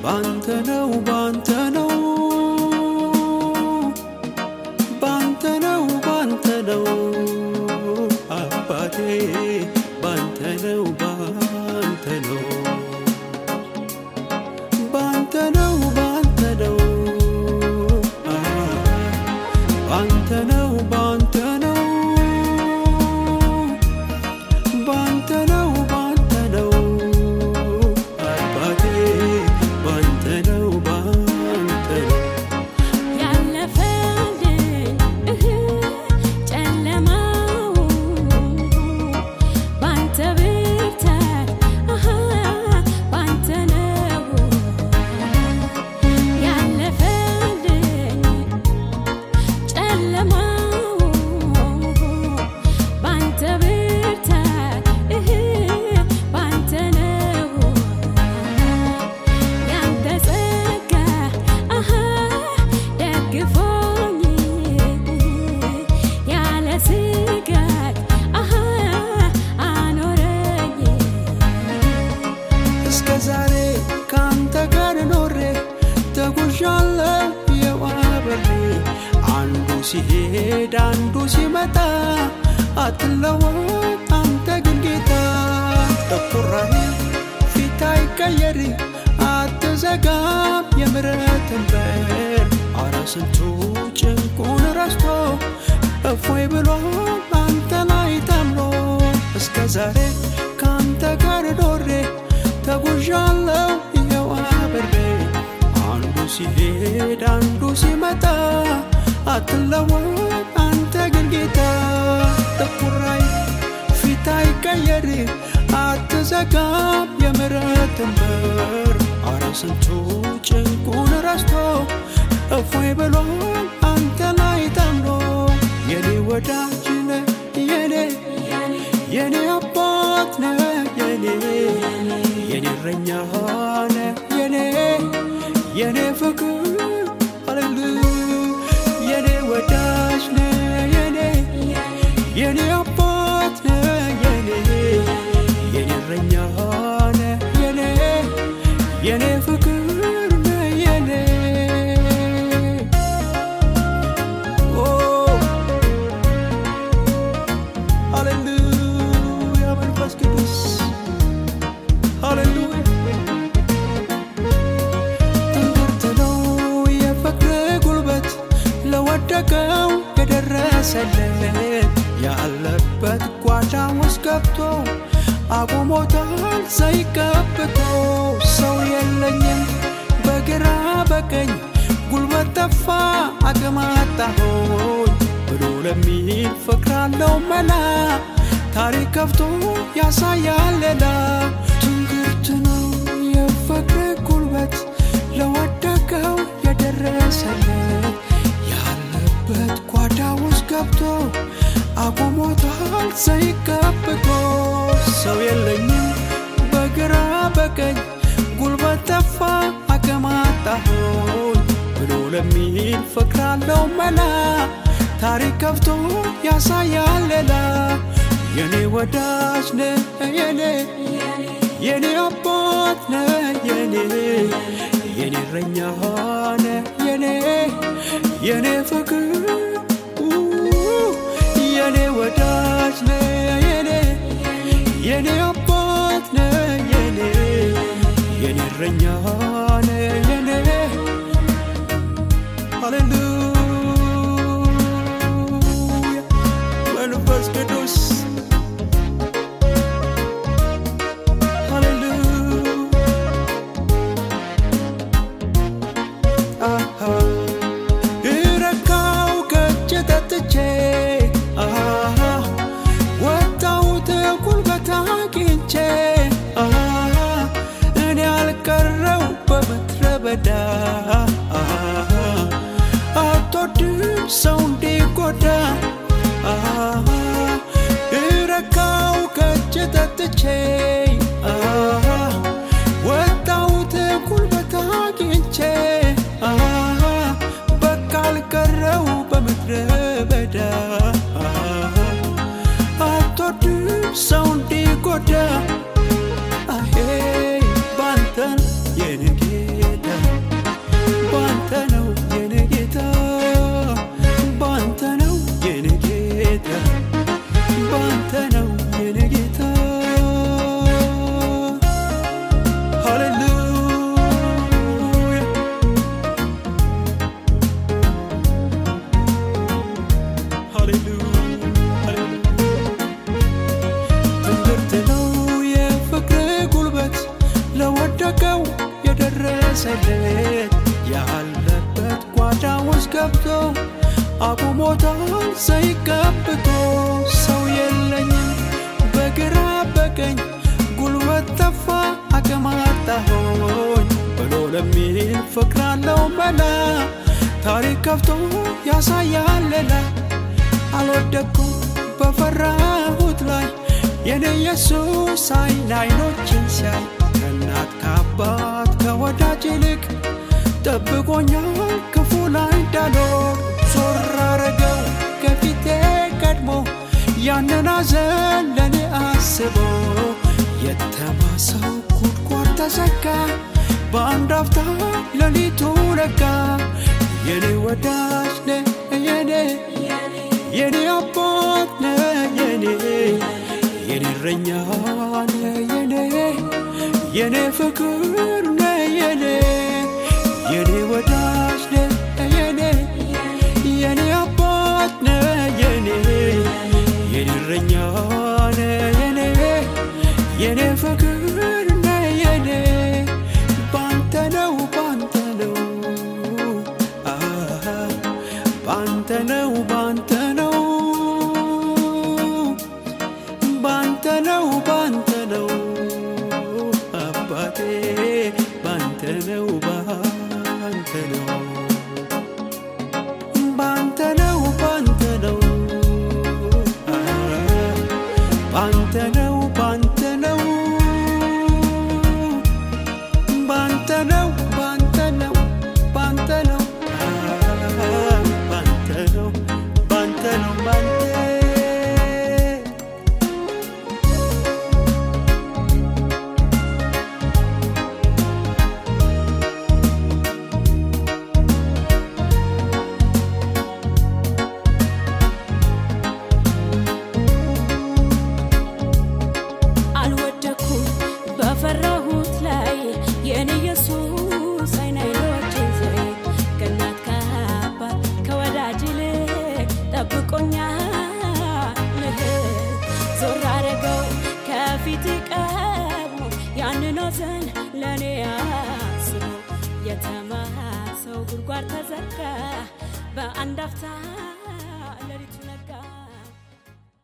ባንተ ነው ባንተ ነው ባንተ ነው ባንተ ነው አባቴ ባንተ ነው ባንተ ነው ባንተ ነው ባንተ ነው ባንተ ነው ባንተ ነው ባንተ ነው ባንተ ነው አባቴ ባንተ ነው ባንተ ነው ያለፈልኝ ጨለማው ባንተ ብርታት ባንተ ነው ያለፈልኝ ጨለማው ባንተ ብርታት ባንተ ነው ያንተ ጸጋ ደግፎኝ ያለ ስጋት አኖረኝ እስከ ዛሬ ካንተ ጋር ኖሬ ተጉዣለሁ የዋበሬ አንዱ ሲሄድ አንዱ ሲመጣ አትለወጥ አንተ ግን ጌታ ተቆራኝ ፊት አይቀየር አትዘጋም የምሕረትን በር ኧረ ስንቱ ጭንቁን ረስቶ እፎይ ብሎ አንተ ላይ ታምኖ እስከ ዛሬ ካንተ ጋር ኖሬ ተጉዣለሁ ይኸው አብሬ አንዱ ሲሄድ አንዱ ሲመጣ አትለወጥ አንተ ግን ጌታ ተቆራኝ ፊት አይቀየር አትዘጋም የምሕረትን በር ኧረ ስንቱ ጭንቁን ረስቶ እፎይ ብሎ አንተ ላይ ታምኖ የኔ ወዳጅ ነህ የኔ አባት ነህ የኔ እረኛ ነህ የኔ ፍቅር ሃሌሉያ የኔ ወዳጅ ነህ የኔ አባት ነህ የኔ እረኛ ነህ የኔ ፍቅር ነህ የኔ ሃሌሉያ መንፈስ ቅዱስ ሃሌሉያ ትምህርት ነው የፍቅር ጉልበት ለወደቀው የደረሰለት ያለበት ጓዳ ውስጥ ገብቶ አቁሞታል ሳይቀብቶ ሰው የለኝም በግራ በቀኝ ጉልበት ጠፋ አቅም አጣሁኝ ብሎ ለሚል ፍቅር አለው መላ ታሪክ ከፍቶ ያሳያል ሌላ ትምህርት ነው የፍቅር ጉልበት ለወደቀው የደረሰለት ያለበት ጓዳ ውስጥ ገብቶ አቁሞታል ሳይቀብቶ ሰው የለኝም በግራ በቀኝ ጉልበት ጠፋ አቅም አጣሁኝ ብሎ ለሚል ፍቅር አለው መላ ታሪክ ከፍቶ ያሳያል ሌላ የኔ ወዳጅ ነህ የኔ አባት ነህ የኔ እረኛ ነህ የኔ ፍቅር የኔ ወዳጅ ነህ የኔ አባት ነህ የኔ እረኛ ነህ ሃሌሉያ መንፈስ ቅዱስ ረካው ከእጅ ጠጥቼ ወጣሁት ጉልበት አግኝቼ እኔ አልቀረው በምድረ በዳ ደረሰለት ያለበት ጓዳ ውስጥ ገብቶ አቁሞታል ሳይቀብቶ ሰው የለኝም በግራ በቀኝ ጉልበት ጠፋ አቅም አጣሁኝ ብሎ ለሚል ፍቅር አለው መላ ታሪክ ከፍቶ ያሳያል ሌላ አልወደኩም በፈራሁት ላይ የኔ ኢየሱስ አይኖችን ሲያይ ከእናት ከአባት ከወዳጅ ይልቅ ጠብቆኛል ክፉ ላይ እንዳልሆን ዞር አረገው ከፊቴ ቀድሞ ያንን ሐዘን ለኔ አስቦ የተማሰው ጉድጓድ ተዘጋ በአንድ አፍታ ሌሊቱ ነጋ የኔ ወዳጅ ነህ የኔ አባት ነህ የኔ እረኛ ነህ የኔ ፍቅር ነህ የኔ ወዳጅ ነህ የኔ አባት ነህ የኔ እረኛ ነህ የኔ ፍቅር ነህ ባንተ ነው አባቴ ባንተ ነው ለኔ አስቦ የተማሰው ጉድጓድ ተዘጋ በአንድ አፍታ